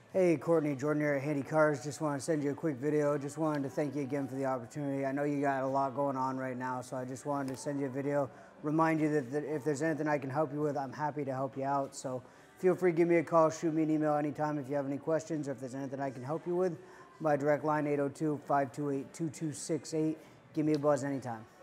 Hey Courtney, Jordan here at Handy Cars. Just want to send you a quick video. Just wanted to thank you again for the opportunity. I know you got a lot going on right now, so I just wanted to send you a video. Remind you that if there's anything I can help you with, I'm happy to help you out. So feel free to give me a call, shoot me an email anytime if you have any questions or if there's anything I can help you with. My direct line, 802-528-2268. Give me a buzz anytime.